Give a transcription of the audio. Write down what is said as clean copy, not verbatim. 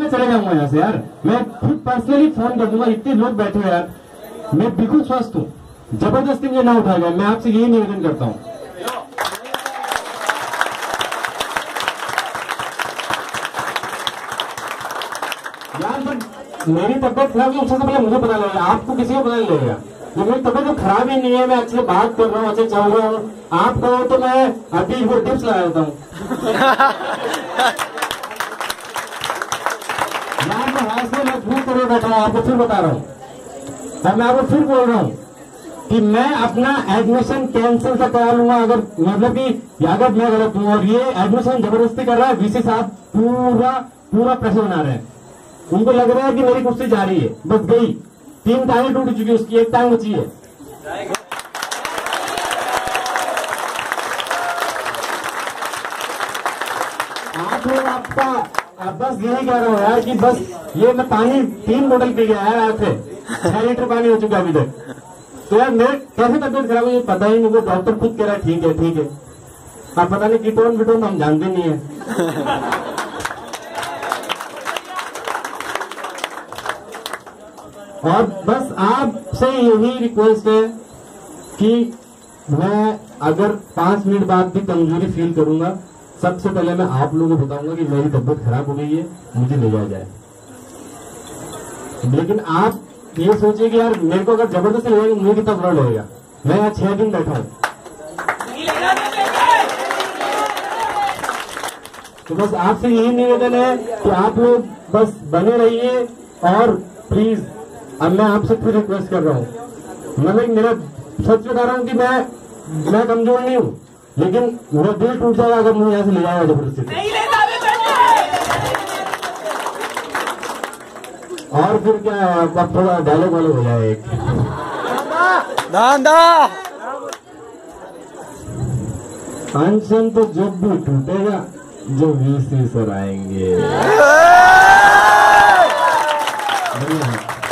मैं चले जाऊंगा यहाँ से यार, मैं खुद पर्सनली फोन कर दूंगा, इतने लोग बैठे हैं यार, मैं बिल्कुल स्वस्थ हूँ, जबरदस्ती मुझे ना उठाया जाए, मैं आपसे यही निवेदन करता हूँ। यार मेरी तबियत खराब है, उससे पहले मुझे पता लगेगा, आपको किसी को पता नहीं लगेगा। तो मेरी तबियत तो खराब ही नहीं है, मैं अच्छे से बात कर रहा हूँ, अच्छे चल रहा हूँ। आप कहो तो मैं अभी वो टिप्स लगा देता हूँ। यार मैं हाथ से मजबूत करके बैठा हूँ, आपको फिर बता रहा हूँ, और मैं आपको फिर बोल रहा हूँ कि मैं अपना एडमिशन कैंसिल तक करा लूंगा, अगर मतलब कि अगर मैं गलत हूँ। और ये एडमिशन जबरदस्ती कर रहा है, वीसी साहब पूरा प्रेशर बना रहे हैं, उनको लग रहा है कि मेरी कुर्सी जा रही है, बस गई, 3 टांगें टूट चुकी, उसकी 1 टांग बची है। आप लोग आपका बस यही कह रहा हूँ यार कि बस ये मैं पानी 3 बोतल पी गया यार, आके 6 लीटर पानी हो चुका अभी तक। तो यार मेरे कैसे तबियत खराब है ये पता ही नहीं, वो डॉक्टर खुद कह रहा है ठीक है ठीक है, आप पता नहीं कीटोन विटोन हम जानते नहीं है। और बस आपसे यही रिक्वेस्ट है कि मैं अगर 5 मिनट बाद भी कमजोरी फील करूंगा, सबसे पहले मैं आप लोगों को बताऊंगा कि मेरी तबियत खराब हो गई है, मुझे ले जाया जाए। लेकिन आप ये सोचिए कि यार मेरे को अगर जबरदस्ती लगेगा, मुझे कितना बुरा लगेगा। मैं यहाँ 6 दिन बैठा हूँ, तो बस आपसे यही निवेदन है कि आप लोग बस बने रहिए। और प्लीज अब मैं आपसे फिर रिक्वेस्ट कर रहा हूँ, मतलब मेरा सच बता रहा हूँ कि मैं कमजोर नहीं हूँ, लेकिन मेरा दिल टूट जाएगा अगर मुझे यहाँ से ले जाएगा जबरदस्ती। और फिर क्या है, अब थोड़ा डायलॉग वाले हो जाए एक अनशन तो जब भी टूटेगा जो वीसी सर आएंगे।